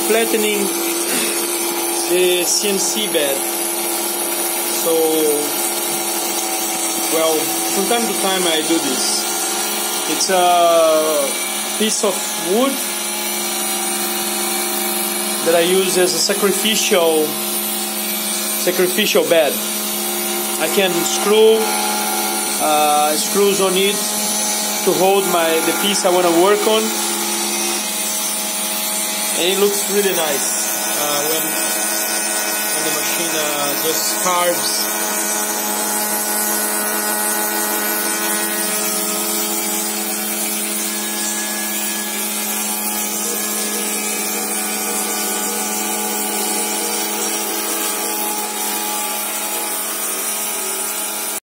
flattening the CNC bed. So, well, from time to time I do this. It's a piece of wood that I use as a sacrificial bed. I can screw screws on it to hold the piece I want to work on, and it looks really nice when the machine just carves